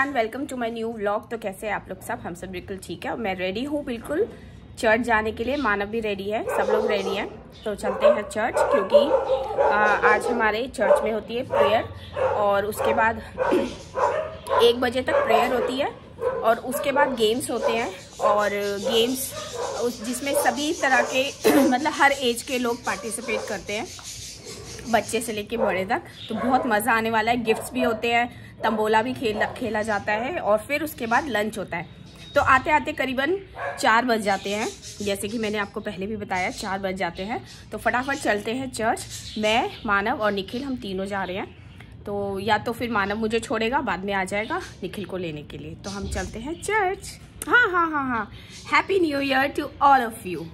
Everyone, welcome to my new vlog. तो कैसे हैं आप लोग सब? हम सब बिल्कुल ठीक है। मैं रेडी हूँ बिल्कुल चर्च जाने के लिए। मानव भी रेडी है, सब लोग रेडी हैं। तो चलते हैं चर्च, क्योंकि आज हमारे चर्च में होती है प्रेयर और उसके बाद 1 बजे तक प्रेयर होती है और उसके बाद गेम्स होते हैं। और गेम्स जिसमें सभी तरह के मतलब हर एज के लोग पार्टिसिपेट करते हैं, बच्चे से लेके बड़े तक। तो बहुत मज़ा आने वाला है। गिफ्ट्स भी होते हैं, तंबोला भी खेला जाता है और फिर उसके बाद लंच होता है। तो आते आते करीबन 4 बज जाते हैं, जैसे कि मैंने आपको पहले भी बताया 4 बज जाते हैं। तो फटाफट चलते हैं चर्च। मैं, मानव और निखिल हम तीनों जा रहे हैं। तो या तो फिर मानव मुझे छोड़ेगा, बाद में आ जाएगा निखिल को लेने के लिए। तो हम चलते हैं चर्च। हाँ। Happy new year to all of you.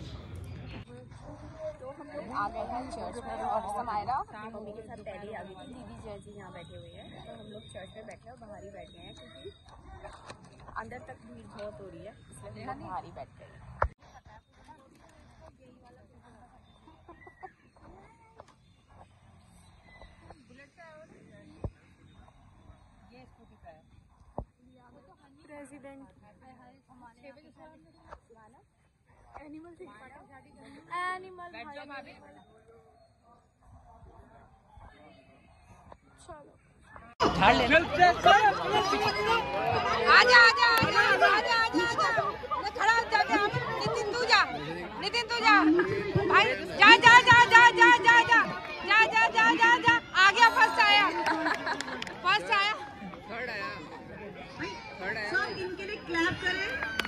आ गए हैं चर्च में और समायरा मम्मी के साथ डैडी आ गई थी। दीदी जैजी यहाँ बैठे हुए हैं। तो हम लोग चर्च में बैठे और बाहर ही बैठ गए हैं, क्योंकि अंदर तक भीड़ बहुत हो रही है, इसलिए हम बाहर ही बैठ गए। प्रेसिडेंट एनिमल आजा खड़ा हो जा। नितिन तू जा भाई, जा आ गया। फर्स्ट आया सब इनके लिए क्लैप करें।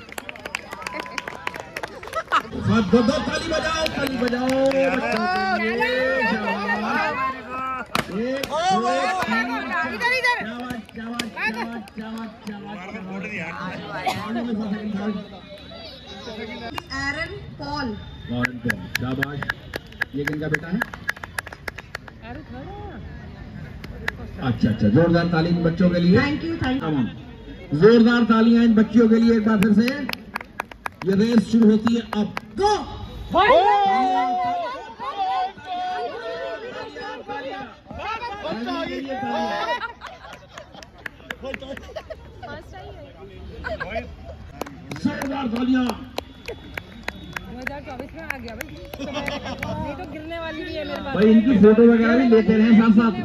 दो ताली बजाओ एरन पॉल। शाबाश। ये किनका बेटा है? अच्छा, जोरदार ताली इन बच्चों के लिए। Thank you. जोरदार तालियां इन बच्चों के लिए एक बार फिर से। ये रेस शुरू होती है अब। गो! जोरदार तालियां। 2024 में आ गया भाई। नहीं तो गिरने वाली भी है मेरे पास। भाई इनकी फोटो वगैरह भी लेते रहे साथ।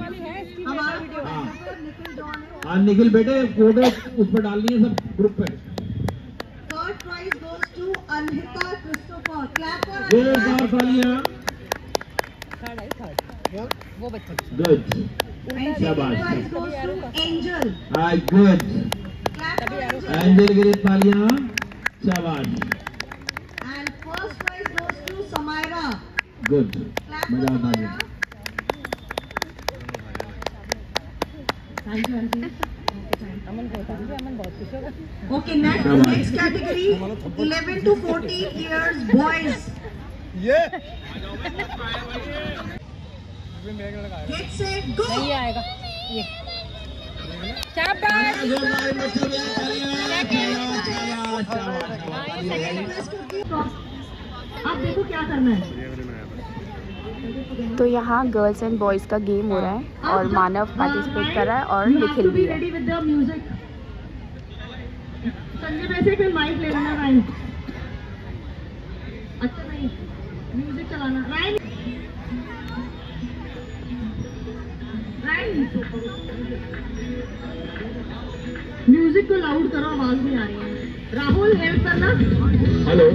हाँ निखिल बेटे, फोटो उस पर डालनी है सब ग्रुप पे। Third prize goes to Anhita Christopher. Clap for जोरदार तालियां। वो बच्चा। Good. And second prize goes to Angel. हाय good. Clap for Angel. Angel के लिए तालियां। शाबाश। And first prize goes to Samaira. Good. Clap मजा for आता है। Samaira. Thank you, auntie. अमन बहुत खुश होगा। Okay, next category 11 to 14 years boys. Get set go. नहीं आएगा ये। शाबाश। अब देखो क्या करना है। तो यहाँ गर्ल्स एंड बॉयज़ का गेम हो रहा है और मानव पार्टिसिपेट कर रहा है और निखिल भी है। संजय वैसे फिर माइक ले लेना राइन। अच्छा नहीं, म्यूजिक चलाना राइन। म्यूजिक को लाउड करो, आवाज नहीं आ रही है। राहुल हेल्प करना। हेलो।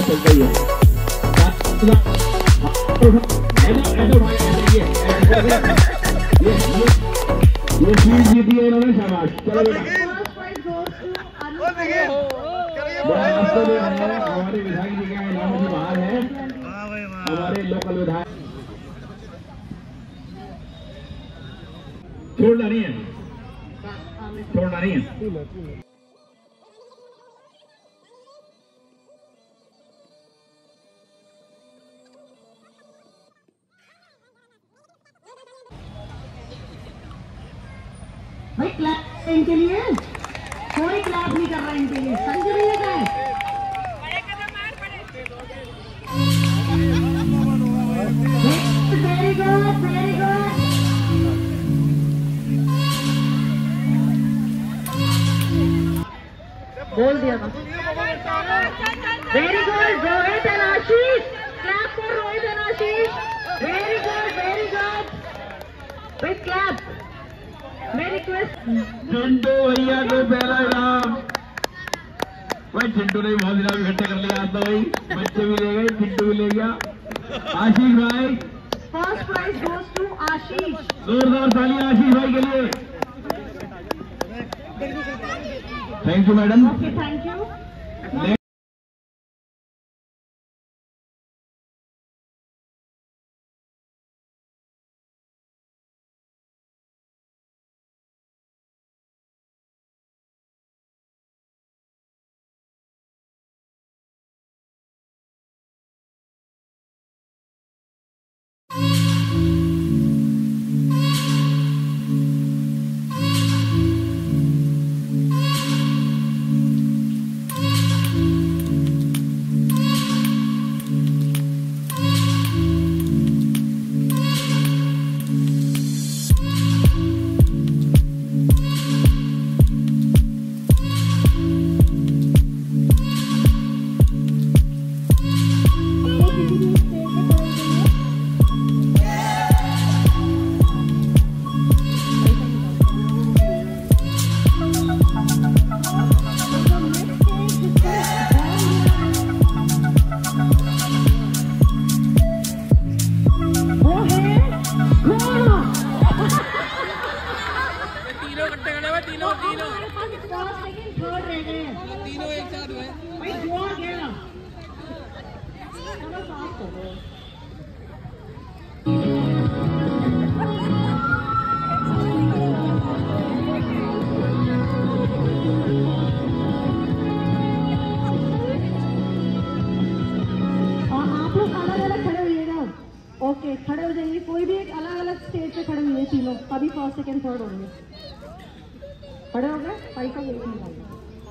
चलता ही है। ये चीज जीती है इन्होंने, शाबाश। चलो बेटा, हमारे विधायक जी का इनाम भी बाहर है, हमारे लोकल विधायक। छोड़ना नहीं है, छोड़ना नहीं है। भाई क्लैप इनके लिए, कोई क्लैप नहीं कर रहा इनके लिए, समझ रही है क्या? Very good, very good. बोल दिया था। Very good Rohit and Ashish, clap for Rohit and Ashish. Very good, very good. Big clap. मैं रिक्वेस्ट चिंटू भैया को पहला इनाम। भाई चिंटू ने बहुत इनाम इकट्ठा कर लिया आज तो भाई, बच्चे भी ले गए, चिंटू भी ले गया। आशीष भाई, first prize goes to Ashish. जोरदार तालियां आशीष भाई के लिए। Thank you madam. Okay, thank you. Okay, खड़े हो जाइए। कोई भी एक अलग अलग स्टेज पे खड़े हुए तीनों, अभी फर्स्ट सेकंड थर्ड होंगे। खड़े हो गए, पैसा वेट निकालिए।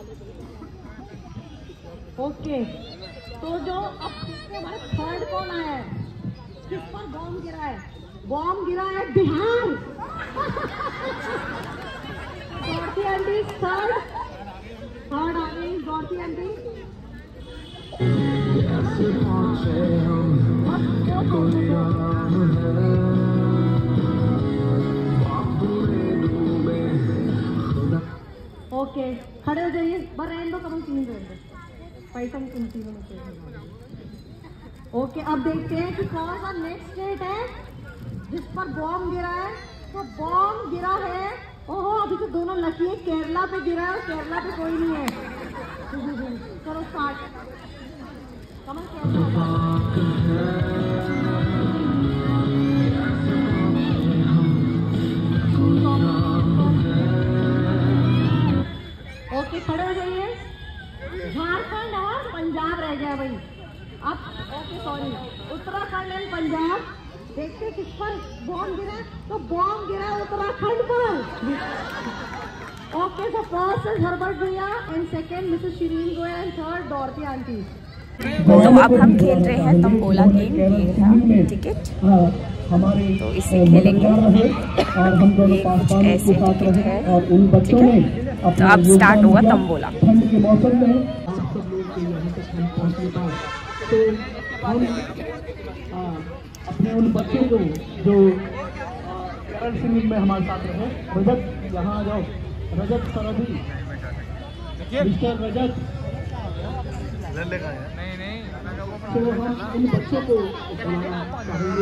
ओके, तो जो अब हमारे थर्ड कौन आया है, किस पर बॉम्ब गिरा है? बॉम्ब गिरा है बिहार। गौरती आंटी थर्ड आ गई। गौरती आंटी ओके, खड़े हो जाइए। बस रहने दो, कम तीन रहने दो, पैसा में तीनों में। ओके, अब देखते हैं कि कौन सा नेक्स्ट स्टेट है जिस पर बॉम्ब गिरा है। तो बॉम्ब गिरा है, ओहो अभी तो दोनों लकी है, केरला पे गिरा है और केरला पे कोई नहीं है। चलो स्टार्ट। कमल ओके, खड़े हो जाइए। झारखंड और पंजाब रह गया भाई अब। Okay sorry, Uttarakhand and Punjab. देखते किस पर बॉम्ब गिरा। तो बॉम्ब गिरा उत्तराखंड पर। Okay, so first is Herbert भैया and second Mrs Shireen Goyal and third Dorothy aunty. तो अब हम खेल रहे हैं तंबोला गेम। ये है टिकट, तो इसे खेलेंगे। कुछ ऐसे टिकट है, ठीक है। तो अब स्टार्ट हुआ तंबोला। ठंड के मौसम में आप सब लोग के यहाँ तक हम पहुँचने पाए, तो हम अपने उन बच्चों को जो कैरल सिंगिंग में हमारे साथ रहे, रजत यहाँ आ जाओ, रजत सरदी, मिस्टर रजत तो हम इन बच्चों को बुलाना चाहेंगे।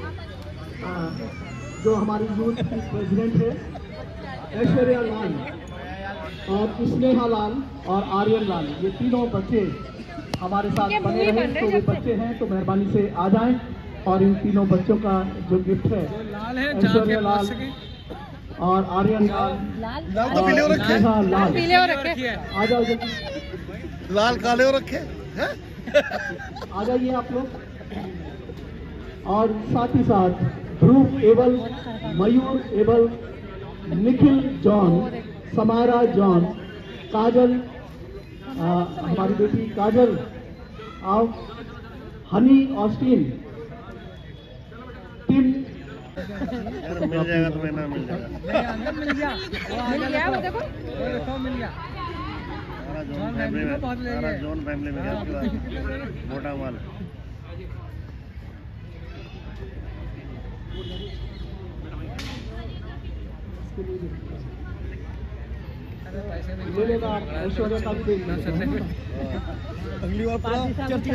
जो हमारी यूथ की प्रेसिडेंट है ऐश्वर्या लाल और स्नेहा लाल और आर्यन लाल, ये तीनों बच्चे हमारे साथ बने रहे। तो वे बच्चे हैं तो मेहरबानी से आ जाएं और इन तीनों बच्चों का जो गिफ्ट है ऐश्वर्या लाल और आर्यन लाल तो पीले हो रखे, लाल पीले हो रखे, आ जाओ जल्दी, लाल काले हो रखे हैं। आ जाइए आप लोग। और साथ ही साथ ध्रुव एवल, मयूर एवल, निखिल जॉन, समारा जॉन, काजल, हमारी बेटी काजल, आओ, हनी ऑस्टिन, टिम, मिल जाएगा तो ना मिल जाएगा, मिल गया वो देखो मिल गया। सारा जोन फैमिली में गया मोटा माल। ले लेगा ऐश्वर्या का भी दे दीजिए। अगली बार पूरा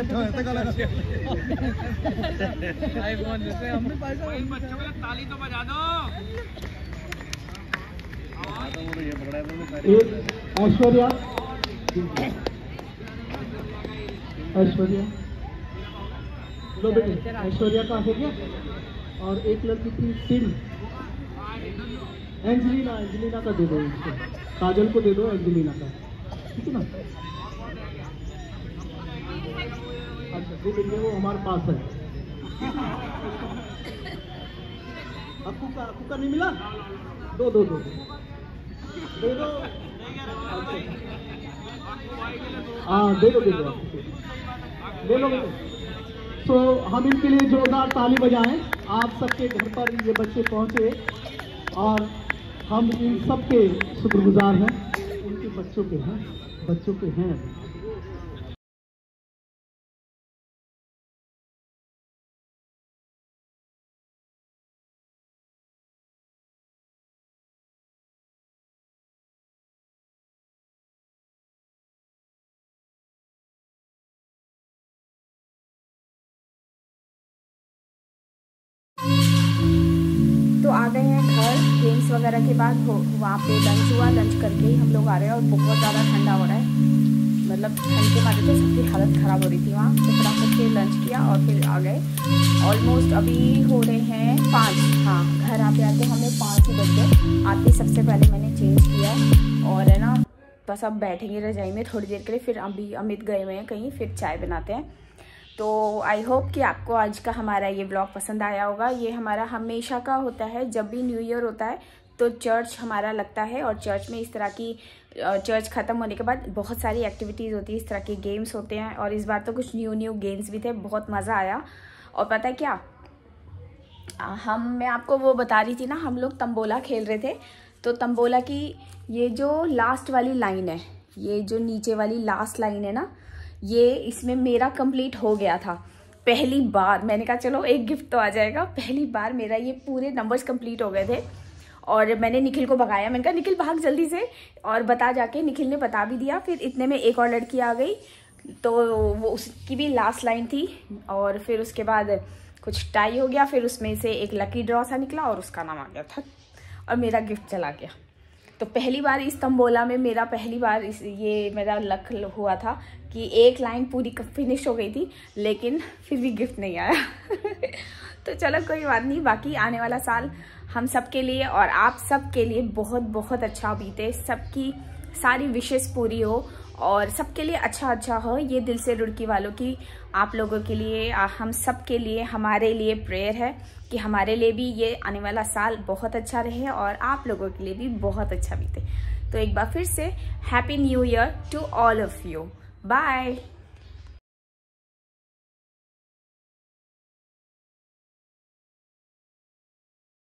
ताली तो बजा दो। एक ऐश्वर्या, ऐश्वर्या लो बेटे, ऐश्वर्या का हो गया। और एक लड़की थी टिम, एंजेलिना, एंजेलिना का दे दो इसको, काजल को दे दो एंजेलिना का, ठीक है ना। अच्छा दे देंगे, वो हमारे पास है। अब कुका नहीं मिला, दो दो दो दे दो। हाँ दे दो ले लो बेटे। तो हम इनके लिए जोरदार ताली बजाएं। आप सबके घर पर ये बच्चे पहुंचे और हम इन सबके शुक्रगुजार हैं, उनके बच्चों के हैं। तो आ गए हैं घर। गेम्स वगैरह के बाद वहाँ पे लंच हुआ, लंच करके ही हम लोग आ रहे हैं और बहुत ज़्यादा ठंडा हो रहा है, मतलब ठंड के मारे तो सबकी हालत ख़राब हो रही थी वहाँ। तो फटाफट से लंच किया और फिर आ गए। ऑलमोस्ट अभी हो रहे हैं 5, हाँ घर आते आते हमें 5 ही बज गए। आते सबसे पहले मैंने चेंज किया और है ना बस अब बैठेंगे रजाई में थोड़ी देर के लिए। फिर अभी अमित गए हुए हैं कहीं, फिर चाय बनाते हैं। तो आई होप कि आपको आज का हमारा ये ब्लॉग पसंद आया होगा। ये हमारा हमेशा का होता है, जब भी न्यू ईयर होता है तो चर्च हमारा लगता है और चर्च में इस तरह की चर्च ख़त्म होने के बाद बहुत सारी एक्टिविटीज़ होती है, इस तरह के गेम्स होते हैं। और इस बार तो कुछ न्यू गेम्स भी थे, बहुत मज़ा आया। और पता है क्या, मैं आपको वो बता रही थी ना, हम लोग तंबोला खेल रहे थे। तो तंबोला की ये जो लास्ट वाली लाइन है, ये जो नीचे वाली लास्ट लाइन है ना, ये इसमें मेरा कंप्लीट हो गया था पहली बार। मैंने कहा चलो एक गिफ्ट तो आ जाएगा। पहली बार मेरा ये पूरे नंबर्स कंप्लीट हो गए थे और मैंने निखिल को भगाया। मैंने कहा निखिल भाग जल्दी से, और बता जाके निखिल ने बता भी दिया। फिर इतने में एक और लड़की आ गई, तो वो उसकी भी लास्ट लाइन थी। और फिर उसके बाद कुछ टाई हो गया, फिर उसमें से एक लकी ड्रॉ सा निकला और उसका नाम आ गया था और मेरा गिफ्ट चला गया। तो पहली बार इस तंबोला में मेरा ये मेरा लक हुआ था कि एक लाइन पूरी फिनिश हो गई थी, लेकिन फिर भी गिफ्ट नहीं आया। तो चलो कोई बात नहीं, बाकी आने वाला साल हम सब के लिए और आप सब के लिए बहुत बहुत अच्छा बीते, सबकी सारी विशेष पूरी हो और सबके लिए अच्छा हो। ये दिल से रुड़की वालों की आप लोगों के लिए, हम सब के लिए, हमारे लिए प्रेयर है कि हमारे लिए भी ये आने वाला साल बहुत अच्छा रहे और आप लोगों के लिए भी बहुत अच्छा बीते। तो एक बार फिर से happy new year to all of you. Bye.